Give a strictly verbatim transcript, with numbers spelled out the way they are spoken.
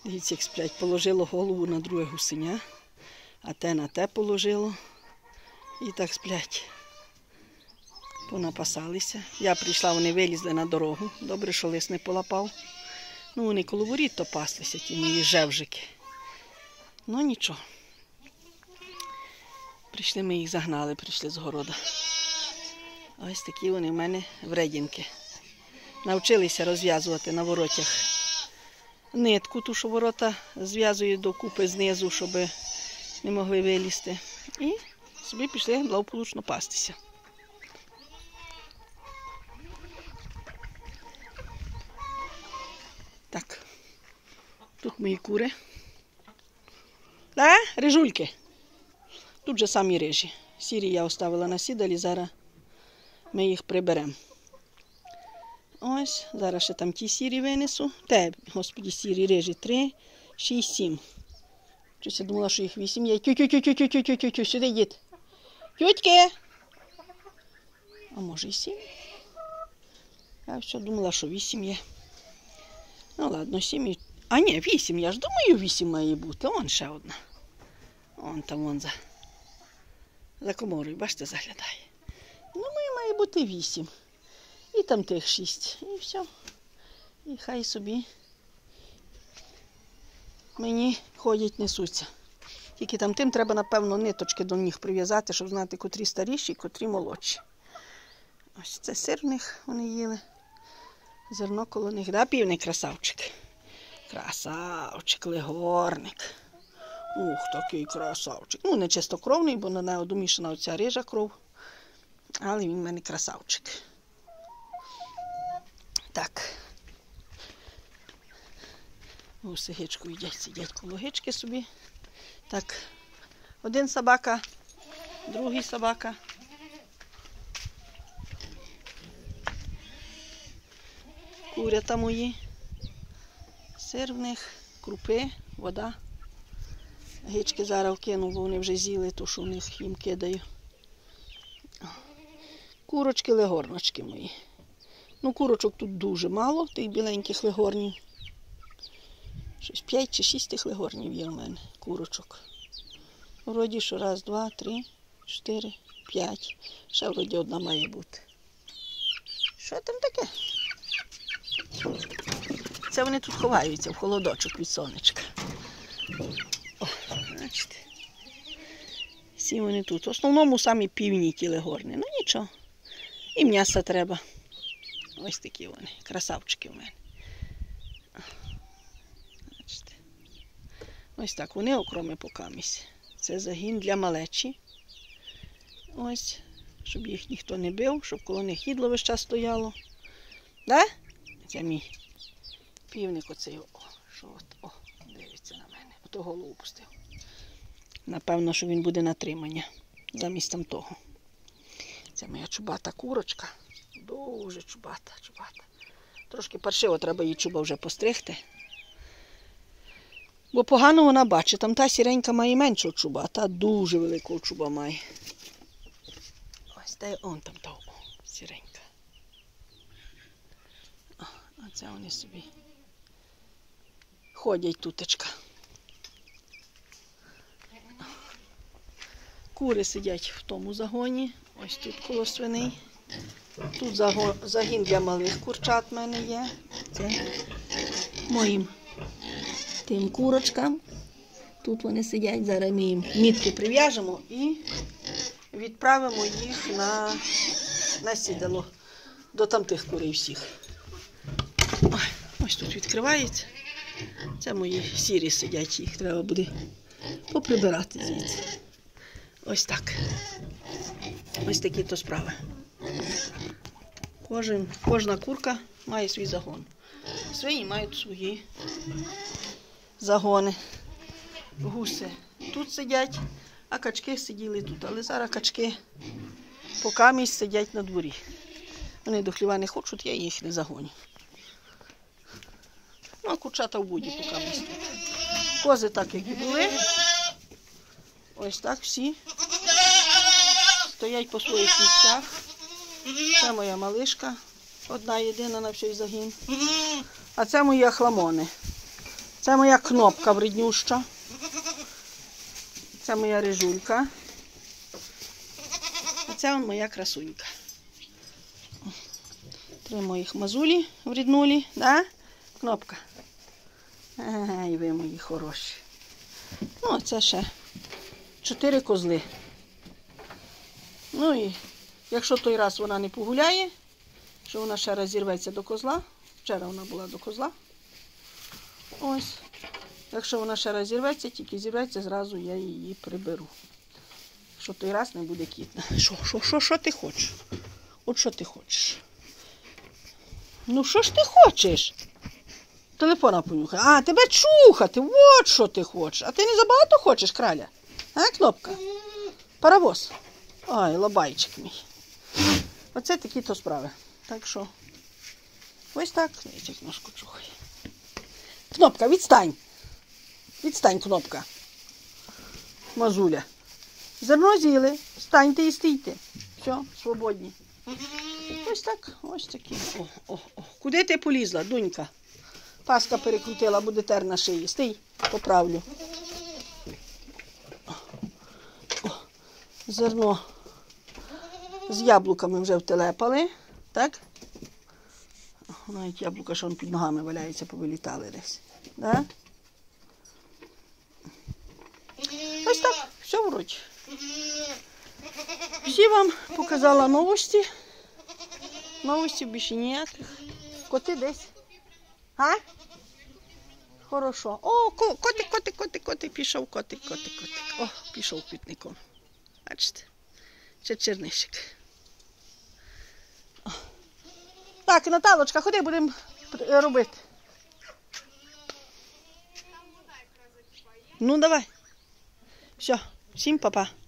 Дивіться, як сплять. Положило голову на друге гусеня, а те на те положило. І так сплять. Понапасалися. Я прийшла, вони вилізли на дорогу. Добре, що лис не полапав. Ну, вони коло воріт то паслися, ті мої жевжики. Ну, нічого. Прийшли, ми їх загнали, прийшли з города. Ось такі вони в мене вредінки. Навчилися розв'язувати на воротях нитку, ту, що ворота зв'язують докупи знизу, щоб не могли вилізти. І собі пішли благополучно пастися. Так, тут мої кури. Да, рижульки. Тут же самі рижі. Сірі я оставила на сідалі, зараз ми їх приберемо. Ось, зараз ще там ті сірі винесу. Те, господі, сірі рижі. Три, шість, сім. Щось я думала, що їх вісім є. Тю-тю-тю-тю-тю-тю-тю-тю, сюди йдіть. Тютьки! А може і сім? Я все думала, що вісім є. Ну ладно, сім. А ні, вісім. Я ж думаю, вісім має бути. Вон ще одна. Вон там, вон за, за коморою, бачите, заглядає. Думаю, має бути вісім. І там тих шість. І все. І хай собі мені ходять, несуться. Тільки там тим треба, напевно, ниточки до них прив'язати, щоб знати, котрі старіші, котрі молодші. Ось це сир в них вони їли. Зерно коло них. Да, півний красавчик. Красавчик, легорник. Ух, такий красавчик. Ну, не чистокровний, бо на нього домішана оця рижа кров. Але він в мене красавчик. Так. Гуси гичку їдять, сидять коло гички собі. Так. Один собака, другий собака. Курята мої. Сир в них, крупи, вода. Гички зараз вкину, бо вони вже з'їли, то що в них їм кидаю. Курочки, легорночки мої. Ну, курочок тут дуже мало, тих біленьких легорнів. Щось п'ять чи шість тих легорнів є в мене, курочок. Вроді, що раз, два, три, чотири, п'ять. Ще вроді одна має бути. Що там таке? Це вони тут ховаються в холодочок від сонечка. О, бачите. Всі вони тут. В основному самі півні ті легорни. Ну нічого. І м'яса треба. Ось такі вони. Красавчики в мене. Бачите. Ось так. Вони окроми покамість. Це загін для малечі. Ось. Щоб їх ніхто не бив, щоб коло них їдло весь час стояло. Да? Це мій півник оцей. О, що от, о, дивиться на мене. Ото голову пустив. Напевно, що він буде на тримання. Замість там того. Це моя чубата курочка. Дуже чубата, чубата. Трошки паршиво, треба її чуба вже постригти. Бо погано вона бачить. Там та сіренька має меншого чуба, а та дуже великого чуба має. Ось де он там та о, сіренька. О, а це вони собі ходять тутечка. Кури сидять в тому загоні. Ось тут коло свиней. Тут загін для малих курчат в мене є. Це моїм тим курочкам. Тут вони сидять. Зараз ми їм мітки прив'яжемо і відправимо їх на, на сідало до тамтих курей всіх. Ось тут відкривається. Це мої сірі сидять, їх треба буде поприбирати звідси. Ось так. Ось такі то справи. Кожен, кожна курка має свій загон. Свині мають свої загони. Гуси тут сидять, а качки сиділи тут. Але зараз качки покамість сидять на дворі. Вони до хліва не хочуть, я їх не загоню. Ну, а курчата в буді покамість тут. Кози так, як і були. Ось так всі стоять по своїх місцях. Це моя малишка, одна єдина на всій загін. А це мої ахламони. Це моя кнопка вреднюща. Це моя рижулька. А це моя красунька. Три моїх мазулі вреднулі, да? Кнопка. Ай, ви мої хороші. Ну, це ще чотири козли. Ну і якщо той раз вона не погуляє, що вона ще раз зірветься до козла. Вчора вона була до козла. Ось. Якщо вона ще раз зірветься, тільки зірветься, зразу я її приберу. Що той раз не буде кітна. Що, що, що, що ти хочеш? От що ти хочеш? Ну що ж ти хочеш? Телефона понюхай. А, тебе чухати, от що ти хочеш. А ти не забагато хочеш, краля? А, кнопка? Паровоз. Ой, лобайчик мій. Оце такі-то справи. Так що, ось так. Дивіться, ножку чухай. Кнопка, відстань. Відстань, кнопка. Мазуля. Зерно з'їли. Встаньте і стійте. Все, свободні. Ось так, ось такі. О, о, о. Куди ти полізла, донька? Паска перекрутила, буде тер на шиї. Стій, поправлю. О, зерно з яблуками вже втелепали. Так? Навіть яблука, що під ногами валяються, повилітали десь. Да? Ось так, все вроді. Всі вам показала новості. Новості більше ніяких. Коти десь. А? Хорошо. О, котик, котик, котик, котик, пішов, котик, котик, котик. О, пішов квітником. Бачите? Це чернишик. О. Так, Наталочка, ходи, будемо робити. Ну, давай. Все, всім па-па.